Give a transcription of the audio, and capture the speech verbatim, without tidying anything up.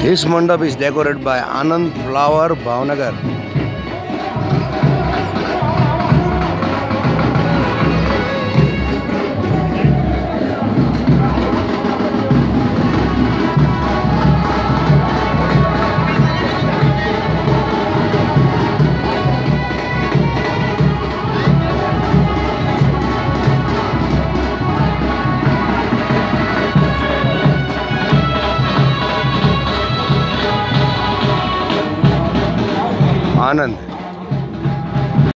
This mandap is decorated by Anand Flower Bhavnagar. Anand.